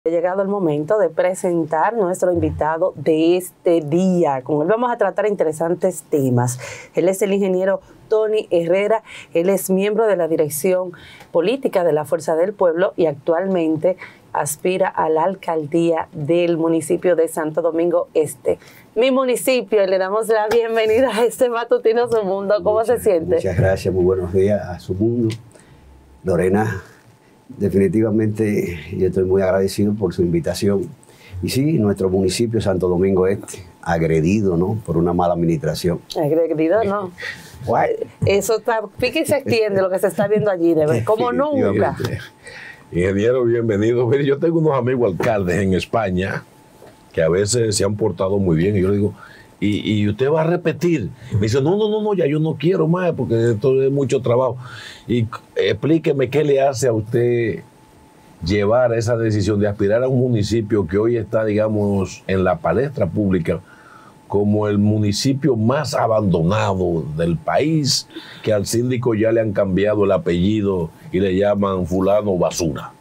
Ha llegado el momento de presentar nuestro invitado de este día. Con él vamos a tratar interesantes temas. Él es el ingeniero Tony Herrera. Él es miembro de la dirección política de la Fuerza del Pueblo y actualmente aspira a la alcaldía del municipio de Santo Domingo Este. Mi municipio, le damos la bienvenida a este matutino Su Mundo. ¿Cómo se siente? Muchas gracias, muy buenos días a Su Mundo. Lorena, definitivamente yo estoy muy agradecido por su invitación. Y sí, nuestro municipio, Santo Domingo Este, agredido, ¿no?, por una mala administración. Agredido, no. Eso está, pique y se extiende lo que se está viendo allí, de ver, como nunca. Ingeniero, bienvenido. Mire, yo tengo unos amigos alcaldes en España que a veces se han portado muy bien. Y yo le digo, ¿y usted va a repetir? Me dice, no, ya yo no quiero más porque esto es mucho trabajo. Y explíqueme qué le hace a usted llevar esa decisión de aspirar a un municipio que hoy está, digamos, en la palestra pública como el municipio más abandonado del país, que al síndico ya le han cambiado el apellido y le llaman fulano basura.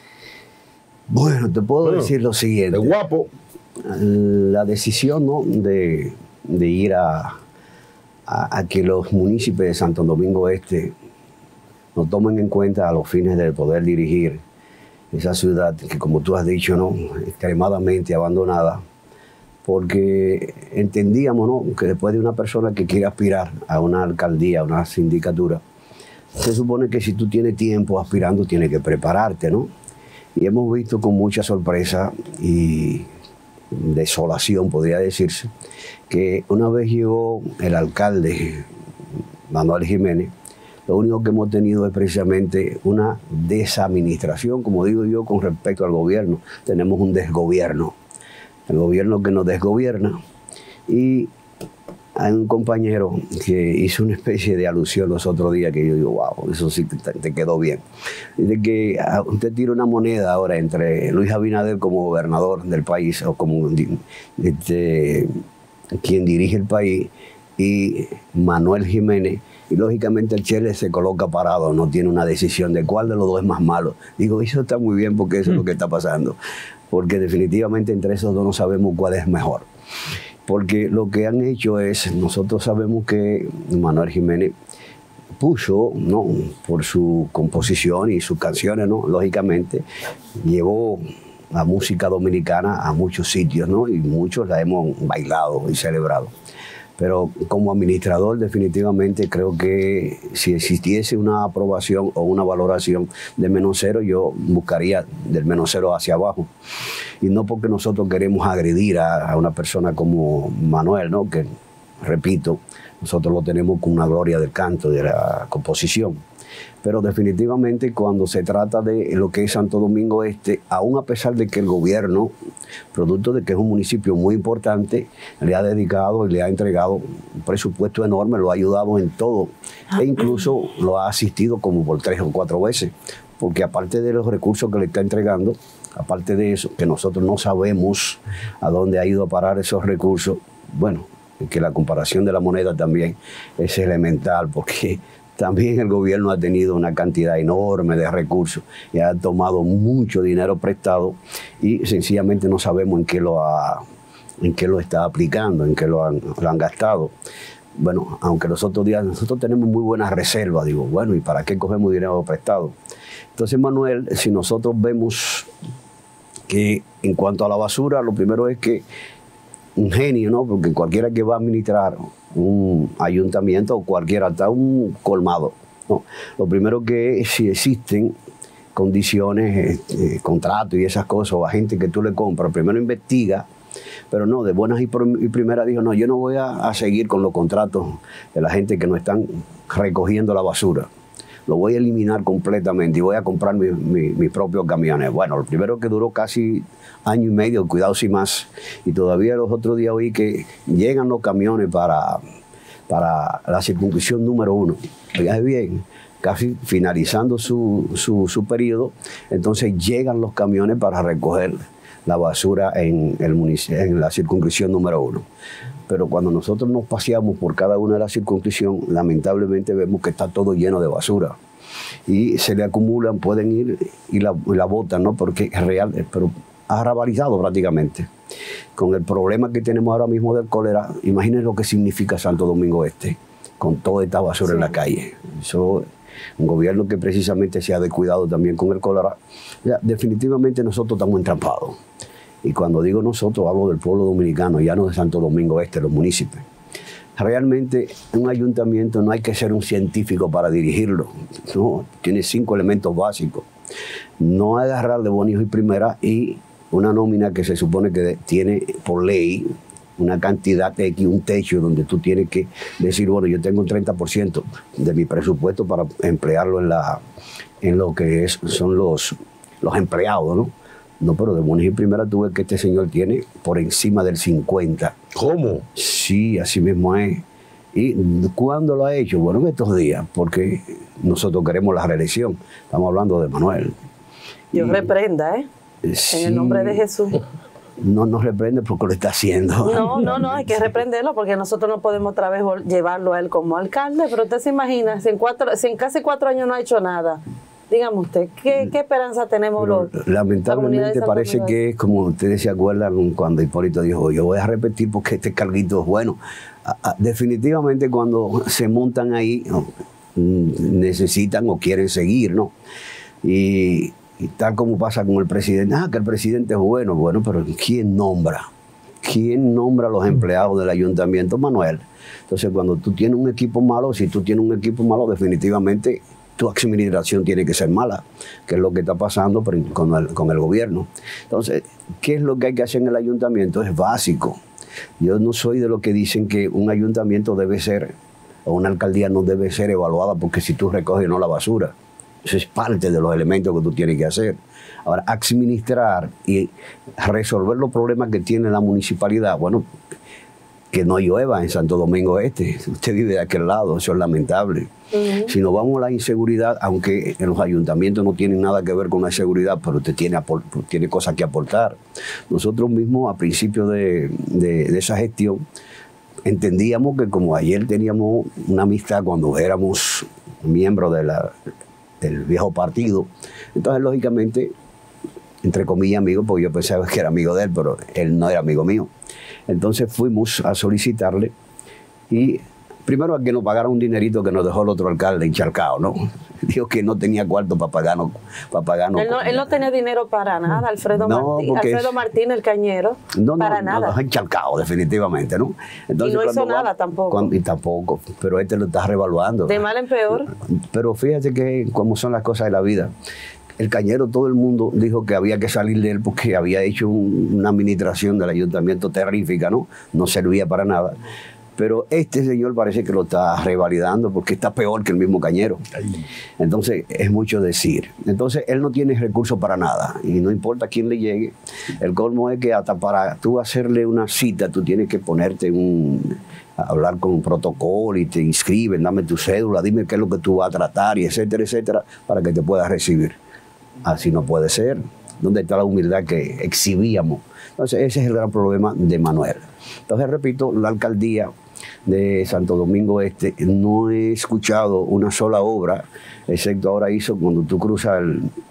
Bueno, te puedo decir lo siguiente. Es guapo. La decisión, ¿no?, de ir a que los municipios de Santo Domingo Este nos tomen en cuenta a los fines de poder dirigir esa ciudad que, como tú has dicho, ¿no?, extremadamente abandonada, porque entendíamos, ¿no?, que después de una persona que quiere aspirar a una alcaldía, a una sindicatura, se supone que si tú tienes tiempo aspirando, tienes que prepararte, ¿no? Y hemos visto con mucha sorpresa y desolación, podría decirse, que una vez llegó el alcalde Manuel Jiménez, lo único que hemos tenido es precisamente una desadministración, como digo yo, con respecto al gobierno. Tenemos un desgobierno, el gobierno que nos desgobierna. Y hay un compañero que hizo una especie de alusión los otros días que yo digo, wow, eso sí te quedó bien. Dice que usted tira una moneda ahora entre Luis Abinader como gobernador del país o como quien dirige el país y Manuel Jiménez, y lógicamente el Chele se coloca parado, no tiene una decisión de cuál de los dos es más malo. Digo, eso está muy bien porque eso es lo que está pasando, porque definitivamente entre esos dos no sabemos cuál es mejor. Porque lo que han hecho es, nosotros sabemos que Manuel Jiménez puso, ¿no?, por su composición y sus canciones, ¿no?, lógicamente, llevó la música dominicana a muchos sitios, ¿no?, y muchos la hemos bailado y celebrado. Pero como administrador definitivamente creo que si existiese una aprobación o una valoración de -0, yo buscaría del -0 hacia abajo. Y no porque nosotros queremos agredir a una persona como Manuel, ¿no?, que, repito, nosotros lo tenemos con una gloria del canto, de la composición. Pero definitivamente cuando se trata de lo que es Santo Domingo Este, aún a pesar de que el gobierno, producto de que es un municipio muy importante, le ha dedicado y le ha entregado un presupuesto enorme, lo ha ayudado en todo e incluso lo ha asistido como por 3 o 4 veces, porque aparte de los recursos que le está entregando, aparte de eso, que nosotros no sabemos a dónde ha ido a parar esos recursos, bueno, que la comparación de la moneda también es elemental, porque también el gobierno ha tenido una cantidad enorme de recursos y ha tomado mucho dinero prestado y sencillamente no sabemos en qué lo está aplicando, en qué lo han gastado. Bueno, aunque los otros días nosotros tenemos muy buenas reservas, digo, bueno, ¿y para qué cogemos dinero prestado? Entonces, Manuel, si nosotros vemos que en cuanto a la basura, lo primero es que un genio, ¿no?, porque cualquiera que va a administrar un ayuntamiento o cualquiera, hasta un colmado, ¿no?, lo primero que es, si existen condiciones, contratos y esas cosas, o a gente que tú le compras, primero investiga, pero no, de buenas y primeras dijo, no, yo no voy a seguir con los contratos de la gente que no están recogiendo la basura. Lo voy a eliminar completamente y voy a comprar mis propios camiones. Bueno, lo primero que duró casi 1 año y medio, cuidado si más, y todavía los otros días oí que llegan los camiones para la circunscripción número 1. Oigan bien, casi finalizando su periodo, entonces llegan los camiones para recoger la basura en la circunscripción número 1. Pero cuando nosotros nos paseamos por cada una de las circunscripciones, lamentablemente vemos que está todo lleno de basura. y se le acumulan, pueden ir y la botan, ¿no? Porque es real, pero ha rabalizado prácticamente. Con el problema que tenemos ahora mismo del cólera, imaginen lo que significa Santo Domingo Este, con toda esta basura en la calle. Eso, un gobierno que precisamente se ha descuidado también con el cólera. Ya, definitivamente nosotros estamos entrampados. Y cuando digo nosotros, hablo del pueblo dominicano, ya no de Santo Domingo Este, los municipios. Realmente un ayuntamiento no hay que ser un científico para dirigirlo, no, tiene 5 elementos básicos. No agarrar de bonitos y primera y una nómina que se supone que tiene por ley una cantidad X, un techo donde tú tienes que decir, bueno, yo tengo un 30% de mi presupuesto para emplearlo en lo que son los empleados, ¿no? No, pero de buenas y primeras tú ves que este señor tiene por encima del 50. ¿Cómo? Sí, así mismo es. ¿Y cuándo lo ha hecho? Bueno, en estos días, porque nosotros queremos la reelección. Estamos hablando de Manuel. Dios reprenda, ¿eh? Sí, en el nombre de Jesús. No nos reprende porque lo está haciendo. No, hay que reprenderlo porque nosotros no podemos otra vez llevarlo a él como alcalde, pero usted se imagina, si en casi 4 años no ha hecho nada. Dígame usted, ¿qué esperanza tenemos los? Lamentablemente parece que es como ustedes se acuerdan cuando Hipólito dijo, yo voy a repetir porque este carguito es bueno. Definitivamente cuando se montan ahí necesitan o quieren seguir, ¿no? Y tal como pasa con el presidente, que el presidente es bueno, pero ¿quién nombra? ¿Quién nombra a los empleados del ayuntamiento? Manuel. Entonces cuando tú tienes un equipo malo, si tú tienes un equipo malo, definitivamente tu administración tiene que ser mala, que es lo que está pasando con el gobierno. Entonces, ¿qué es lo que hay que hacer en el ayuntamiento? Es básico. Yo no soy de los que dicen que un ayuntamiento debe ser, o una alcaldía no debe ser evaluada porque si tú recoges no la basura. Eso es parte de los elementos que tú tienes que hacer. Ahora, administrar y resolver los problemas que tiene la municipalidad, bueno, que no llueva en Santo Domingo Este. Usted vive de aquel lado, eso es lamentable. Si nos vamos a la inseguridad, aunque en los ayuntamientos no tienen nada que ver con la seguridad, pero usted tiene cosas que aportar. Nosotros mismos, a principio de esa gestión, entendíamos que como ayer teníamos una amistad cuando éramos miembros del viejo partido, entonces lógicamente, entre comillas amigos, porque yo pensaba que era amigo de él, pero él no era amigo mío. Entonces fuimos a solicitarle y primero a que nos pagara un dinerito que nos dejó el otro alcalde encharcado, ¿no? Dijo que no tenía cuarto para pagarnos. Él no tenía dinero para nada, Alfredo Martín, el cañero, para nada. No, encharcado, definitivamente, ¿no? Entonces, y no hizo nada tampoco. Y tampoco, pero este lo está revaluando. De mal en peor. Pero fíjate que como son las cosas de la vida. El cañero, todo el mundo dijo que había que salir de él porque había hecho una administración del ayuntamiento terrífica, ¿no? No servía para nada. Pero este señor parece que lo está revalidando porque está peor que el mismo cañero. Entonces, es mucho decir. Entonces, él no tiene recursos para nada. Y no importa quién le llegue. El colmo es que hasta para tú hacerle una cita, tú tienes que ponerte a hablar con un protocolo y te inscriben, dame tu cédula, dime qué es lo que tú vas a tratar, y etcétera, etcétera, para que te puedas recibir. Así no puede ser. ¿Dónde está la humildad que exhibíamos? Entonces, ese es el gran problema de Manuel. Entonces, repito, la alcaldía de Santo Domingo Este, no he escuchado una sola obra, excepto ahora hizo cuando tú cruzas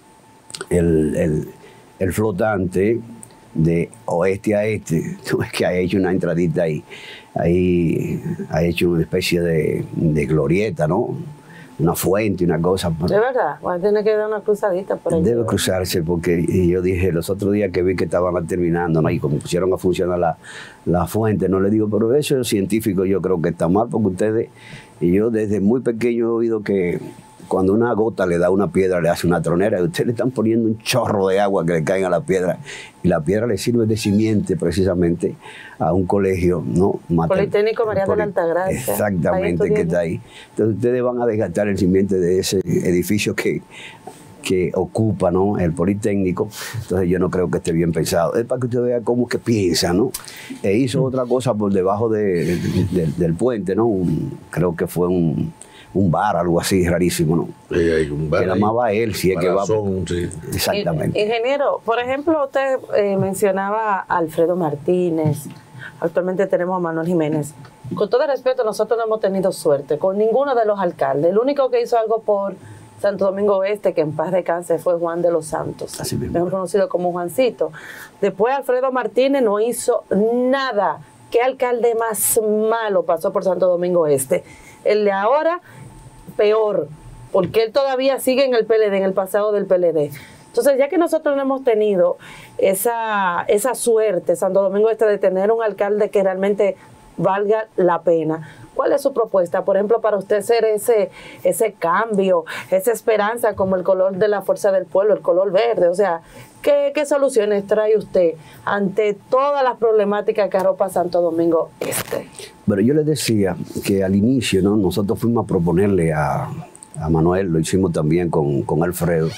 el flotante de oeste a este, tú ves que ha hecho una entradita ahí ha hecho una especie de glorieta, ¿no? Una fuente, una cosa. ¿De verdad? Bueno, tiene que dar una cruzadita por ahí. Debe cruzarse porque yo dije los otros días que vi que estaban terminando, ¿no? Y como pusieron a funcionar la fuente, no le digo, pero eso es científico, yo creo que está mal porque ustedes, y yo desde muy pequeño he oído que cuando una gota le da una piedra, le hace una tronera, y ustedes le están poniendo un chorro de agua que le caiga a la piedra, y la piedra le sirve de simiente precisamente a un colegio, ¿no? Politécnico María de la Altagracia. Exactamente, que está ahí. Entonces ustedes van a desgastar el simiente de ese edificio que ocupa, ¿no? El Politécnico. Entonces yo no creo que esté bien pensado. Es para que usted vea cómo que piensa, ¿no? E hizo otra cosa por debajo del puente, ¿no? Creo que fue un bar, algo así, rarísimo, ¿no? Sí, hay un bar. Que la amaba él, si es que va. Sí. Exactamente. Ingeniero, por ejemplo, usted mencionaba a Alfredo Martínez, actualmente tenemos a Manuel Jiménez. Con todo el respeto, nosotros no hemos tenido suerte con ninguno de los alcaldes. El único que hizo algo por Santo Domingo Este, que en paz descanse, fue Juan de los Santos, Así mismo. mejor conocido como Juancito. Después Alfredo Martínez no hizo nada. ¿Qué alcalde más malo pasó por Santo Domingo Este? El de ahora, peor, porque él todavía sigue en el PLD, en el pasado del PLD. Entonces, ya que nosotros no hemos tenido esa suerte, Santo Domingo Este, de tener un alcalde que realmente valga la pena, ¿cuál es su propuesta? Por ejemplo, para usted ser ese cambio, esa esperanza como el color de la fuerza del pueblo, el color verde. O sea, ¿qué soluciones trae usted ante todas las problemáticas que arropa Santo Domingo Este? Pero yo les decía que al inicio, ¿no? Nosotros fuimos a proponerle a Manuel, lo hicimos también con Alfredo,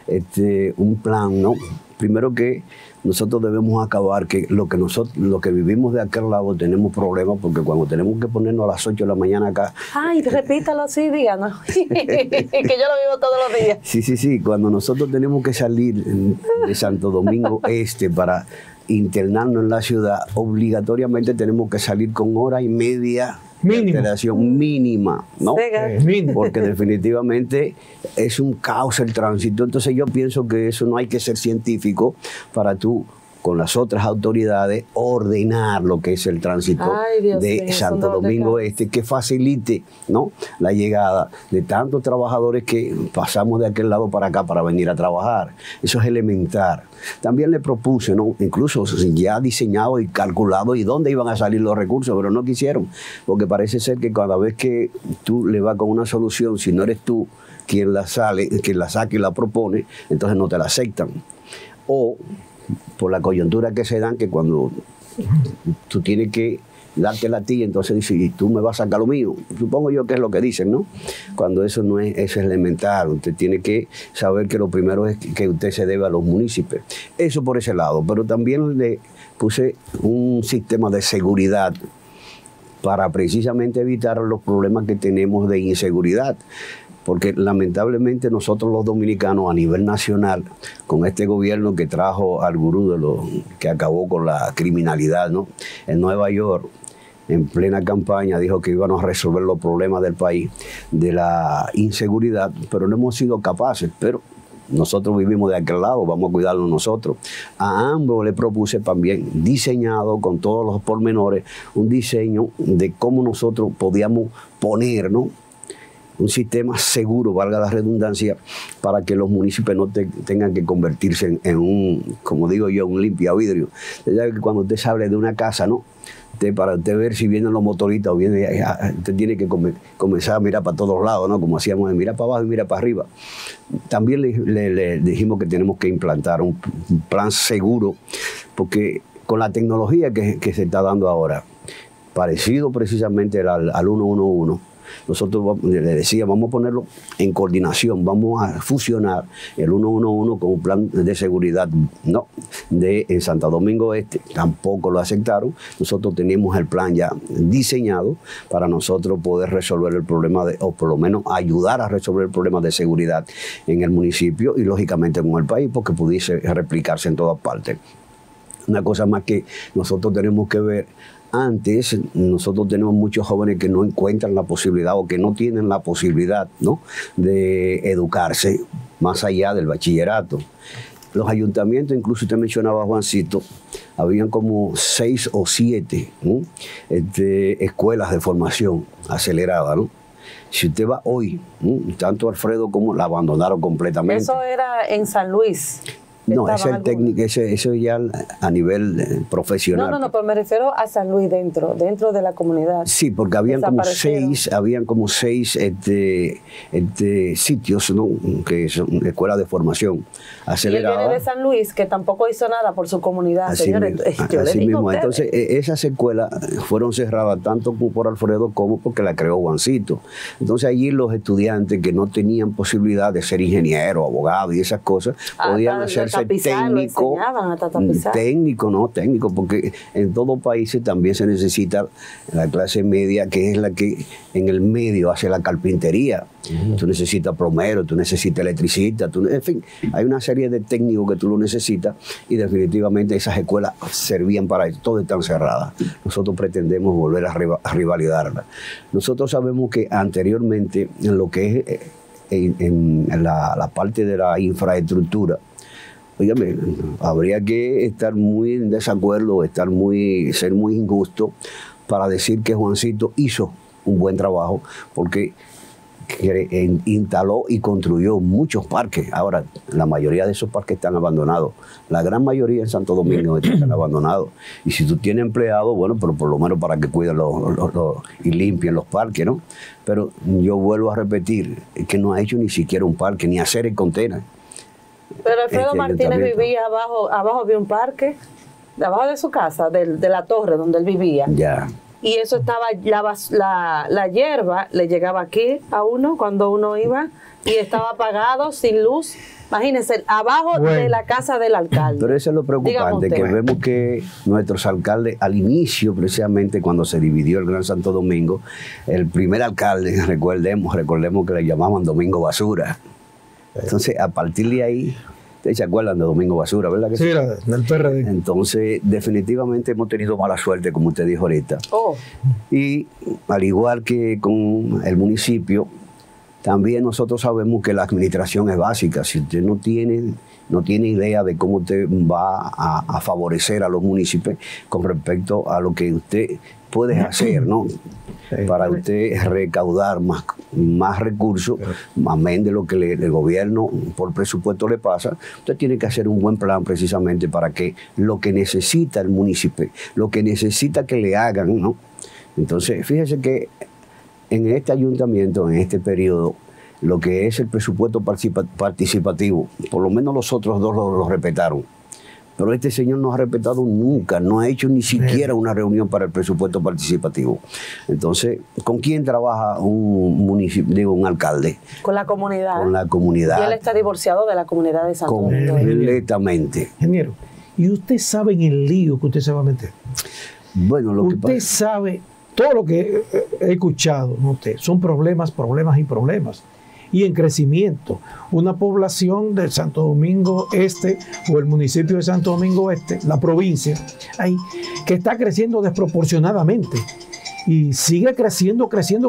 un plan, ¿no? Primero que nosotros debemos acabar que lo que vivimos de aquel lado tenemos problemas, porque cuando tenemos que ponernos a las 8 de la mañana acá... Ay, repítalo así, díganos, que yo lo vivo todos los días. Sí, cuando nosotros tenemos que salir de Santo Domingo Este para internarnos en la ciudad, obligatoriamente tenemos que salir con hora y media de alteración mínima, ¿no? Porque definitivamente es un caos el tránsito. Entonces yo pienso que eso no hay que ser científico para tú, con las otras autoridades, ordenar lo que es el tránsito de Santo Domingo Este, que facilite, ¿no?, la llegada de tantos trabajadores que pasamos de aquel lado para acá para venir a trabajar. Eso es elemental. También le propuse, ¿no?, incluso ya diseñado y calculado y dónde iban a salir los recursos, pero no quisieron, porque parece ser que cada vez que tú le vas con una solución, si no eres tú quien la saque y la propone, entonces no te la aceptan. O por la coyuntura que se dan, que cuando tú tienes que dártela a ti, entonces dices, y tú me vas a sacar lo mío. Supongo yo que es lo que dicen, ¿no? Cuando eso no es, eso es elemental. Usted tiene que saber que lo primero es que usted se debe a los municipios. Eso por ese lado. Pero también le puse un sistema de seguridad para precisamente evitar los problemas que tenemos de inseguridad. Porque lamentablemente nosotros los dominicanos a nivel nacional, con este gobierno que trajo al gurú que acabó con la criminalidad, ¿no?, en Nueva York, en plena campaña, dijo que íbamos a resolver los problemas del país, de la inseguridad, pero no hemos sido capaces. Pero nosotros vivimos de aquel lado, vamos a cuidarnos nosotros. A ambos le propuse también, diseñado con todos los pormenores, un diseño de cómo nosotros podíamos poner, ¿no?, un sistema seguro, valga la redundancia, para que los municipios no tengan que convertirse en un, como digo yo, un limpiavidrio. Ya que cuando usted sale de una casa, ¿no?, para usted ver si vienen los motoristas o viene, usted tiene que comenzar a mirar para todos lados, ¿no?, como hacíamos, de mirar para abajo y mirar para arriba. También le dijimos que tenemos que implantar un plan seguro, porque con la tecnología que se está dando ahora, parecido precisamente al 111, nosotros le decía, vamos a ponerlo en coordinación, vamos a fusionar el 111 con un plan de seguridad, no, en Santo Domingo Este. Tampoco lo aceptaron. Nosotros teníamos el plan ya diseñado para nosotros poder resolver el problema, o por lo menos ayudar a resolver el problema de seguridad en el municipio y lógicamente con el país, porque pudiese replicarse en todas partes. Una cosa más que nosotros tenemos que ver. Antes, nosotros tenemos muchos jóvenes que no encuentran la posibilidad o que no tienen la posibilidad, ¿no?, de educarse más allá del bachillerato. Los ayuntamientos, incluso usted mencionaba, Juancito, habían como 6 o 7 escuelas de formación acelerada, ¿no? Si usted va hoy, tanto Alfredo como la abandonaron completamente. Eso era en San Luis. No, ese es el técnico, eso ya a nivel profesional. No, pero me refiero a San Luis dentro de la comunidad. Sí, porque habían como seis sitios, ¿no?, que son escuelas de formación acelerada. Y él viene de San Luis, que tampoco hizo nada por su comunidad, así señores. Así mismo. Entonces, esas escuelas fueron cerradas tanto por Alfredo como porque la creó Juancito. Entonces, allí los estudiantes que no tenían posibilidad de ser ingeniero, abogado y esas cosas, podían hacerse técnico, porque en todos países también se necesita la clase media, que es la que en el medio hace la carpintería. Tú necesitas plomero, tú necesitas electricista, en fin, hay una serie de técnicos que tú lo necesitas y definitivamente esas escuelas servían para eso. Todas están cerradas. Nosotros pretendemos volver a rivalizarlas. Nosotros sabemos que anteriormente en lo que es en la parte de la infraestructura, óigame, habría que estar muy en desacuerdo, ser muy injusto para decir que Juancito hizo un buen trabajo, porque instaló y construyó muchos parques. Ahora, la mayoría de esos parques están abandonados. La gran mayoría en Santo Domingo están abandonados. Y si tú tienes empleados, bueno, pero por lo menos para que cuiden y limpien los parques, ¿no? Pero yo vuelvo a repetir, que no ha hecho ni siquiera un parque, ni hacer el container. Pero Alfredo Martínez vivía abajo había un parque, abajo de su casa, de la torre donde él vivía. Ya. Y eso estaba, la hierba le llegaba aquí a uno cuando uno iba y estaba apagado, sin luz. Imagínense, abajo de la casa del alcalde. Pero eso es lo preocupante, que vemos que nuestros alcaldes, al inicio, precisamente cuando se dividió el Gran Santo Domingo, el primer alcalde, recordemos que le llamaban Domingo Basura. Entonces, a partir de ahí, ustedes se acuerdan de Domingo Basura, ¿verdad que sí? Sí, del PRD. Entonces, definitivamente hemos tenido mala suerte, como usted dijo ahorita. Oh. Y al igual que con el municipio, también nosotros sabemos que la administración es básica. Si usted no tiene idea de cómo usted va a favorecer a los municipios con respecto a lo que usted puede hacer, ¿no? Para usted recaudar más recursos, amén de lo que el gobierno por presupuesto le pasa, usted tiene que hacer un buen plan precisamente para que lo que necesita el municipio, lo que necesita que le hagan, ¿no? Entonces, fíjese que en este ayuntamiento, en este periodo, lo que es el presupuesto participativo, por lo menos los otros dos lo respetaron. Pero este señor no ha respetado nunca, no ha hecho ni siquiera una reunión para el presupuesto participativo. Entonces, ¿con quién trabaja un alcalde? Con la comunidad. Con la comunidad. Y él está divorciado de la comunidad de Santo Domingo. Completamente. Ingeniero, ¿y usted sabe en el lío que usted se va a meter? Bueno, lo que pasa... Usted sabe, todo lo que he escuchado, ¿no? Son problemas y problemas. Y en crecimiento. Una población de Santo Domingo Este o el municipio de Santo Domingo Este, la provincia, ahí, que está creciendo desproporcionadamente y sigue creciendo.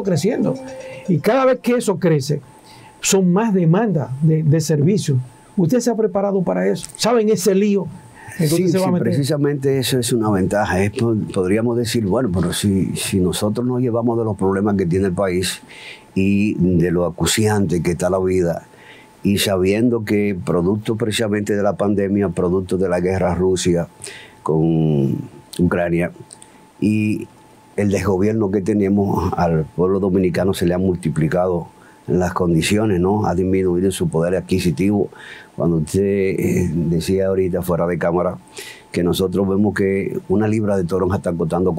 Y cada vez que eso crece, son más demandas de servicios. ¿Usted se ha preparado para eso? ¿Saben ese lío? Sí, precisamente eso es una ventaja. Podríamos decir, bueno, pero si nosotros nos llevamos de los problemas que tiene el país y de lo acuciante que está la vida, y sabiendo que producto precisamente de la pandemia, producto de la guerra Rusia con Ucrania y el desgobierno que tenemos, al pueblo dominicano se le ha multiplicado las condiciones, ¿no? Ha disminuido su poder adquisitivo. Cuando usted decía ahorita fuera de cámara que nosotros vemos que una libra de toronja está costando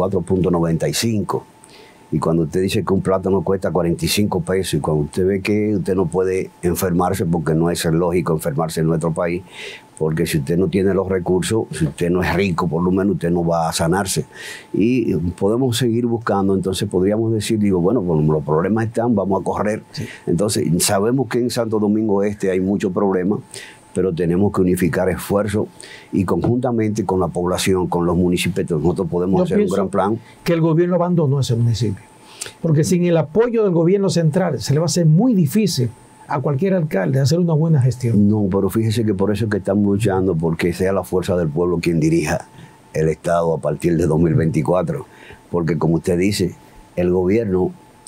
44.95, y cuando usted dice que un plátano cuesta 45 pesos, y cuando usted ve que usted no puede enfermarse, porque no es lógico enfermarse en nuestro país, porque si usted no tiene los recursos, si usted no es rico, por lo menos usted no va a sanarse. Y podemos seguir buscando, entonces podríamos decir, bueno, pues los problemas están, vamos a correr. Sí. Entonces sabemos que en Santo Domingo Este hay muchos problemas, pero tenemos que unificar esfuerzos y conjuntamente con la población, con los municipios, nosotros podemos hacer un gran plan. Que el gobierno abandonó ese municipio, porque sin el apoyo del gobierno central se le va a hacer muy difícil a cualquier alcalde hacer una buena gestión. No, pero fíjese que por eso es que estamos luchando, porque sea la fuerza del pueblo quien dirija el Estado a partir de 2024, porque como usted dice, el gobierno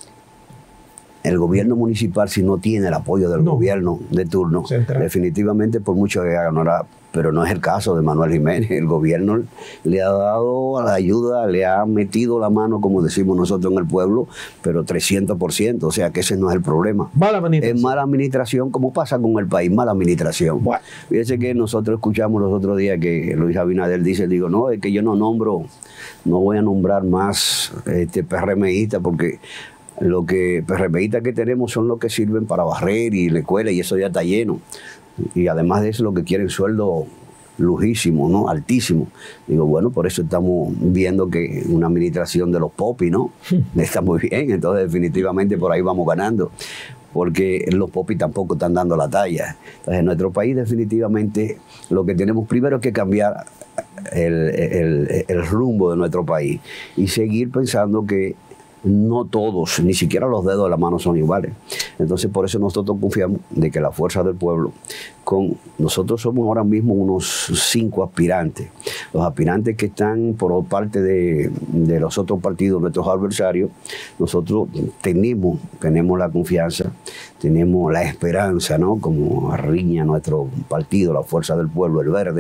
municipal, si no tiene el apoyo del gobierno de turno, central, definitivamente por mucho que haga, no hará. Pero no es el caso de Manuel Jiménez. El gobierno le ha dado la ayuda, le ha metido la mano, como decimos nosotros en el pueblo, pero 300%, o sea que ese no es el problema. Mala administración. Es mala administración, como pasa con el país, mala administración. Bueno. Fíjese que nosotros escuchamos los otros días que Luis Abinader dice, no, es que yo no voy a nombrar más PRMistas, porque lo que PRMistas que tenemos son los que sirven para barrer y la escuela, y eso ya está lleno. Y además de eso, lo que quieren sueldo lujísimo, ¿no? Altísimo. Bueno, por eso estamos viendo que una administración de los popis, ¿no? Está muy bien, entonces definitivamente por ahí vamos ganando, porque los popis tampoco están dando la talla. Entonces en nuestro país definitivamente lo que tenemos primero es que cambiar el rumbo de nuestro país y seguir pensando que no todos, ni siquiera los dedos de la mano son iguales. Entonces, por eso nosotros confiamos de que la fuerza del pueblo, nosotros somos ahora mismo unos 5 aspirantes. Los aspirantes que están por parte de los otros partidos, nuestros adversarios, nosotros tenemos la confianza, tenemos la esperanza, ¿no? Como riña nuestro partido, la Fuerza del Pueblo, el Verde,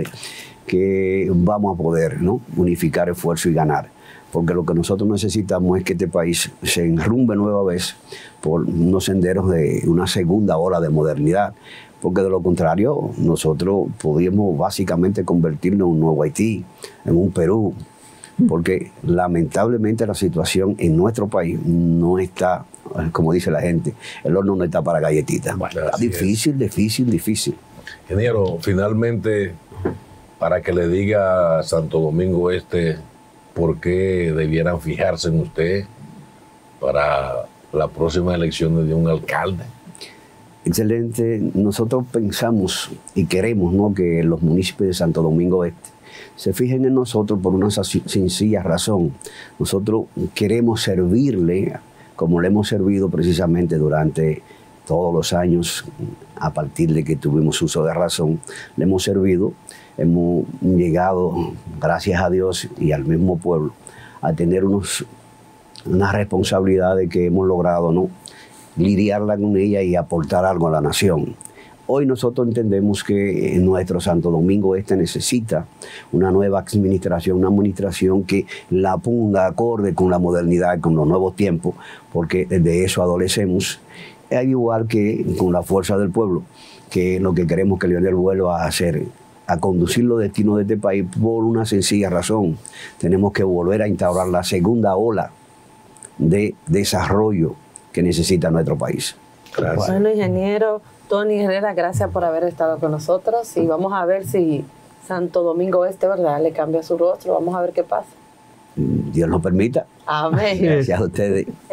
que vamos a poder, ¿no? Unificar esfuerzo y ganar. Porque lo que nosotros necesitamos es que este país se enrumbe nueva vez por unos senderos de una segunda ola de modernidad. Porque de lo contrario, nosotros podríamos básicamente convertirnos en un nuevo Haití, en un Perú. Porque lamentablemente la situación en nuestro país no está, como dice la gente, el horno no está para galletitas. Bueno, está difícil. Ingeniero, finalmente, para que le diga a Santo Domingo Este por qué debieran fijarse en usted para las próximas elecciones de un alcalde. Excelente. Nosotros pensamos y queremos, ¿no?, que los municipios de Santo Domingo Este se fijen en nosotros por una sencilla razón. Nosotros queremos servirle como le hemos servido precisamente durante todos los años, a partir de que tuvimos uso de razón, le hemos servido. Hemos llegado, gracias a Dios y al mismo pueblo, a tener unas responsabilidades que hemos logrado, ¿no?, lidiarla con ella y aportar algo a la nación. Hoy nosotros entendemos que nuestro Santo Domingo Este necesita una nueva administración, una administración que la ponga acorde con la modernidad, con los nuevos tiempos, porque de eso adolecemos, al igual que con la Fuerza del Pueblo, que lo que queremos que Leonel vuelva a hacer, a conducir los destinos de este país por una sencilla razón. Tenemos que volver a instaurar la segunda ola de desarrollo que necesita nuestro país. Gracias. Bueno, ingeniero Tony Herrera, gracias por haber estado con nosotros y vamos a ver si Santo Domingo Este, ¿verdad?, le cambia su rostro. Vamos a ver qué pasa. Dios nos permita. Amén. Gracias a ustedes.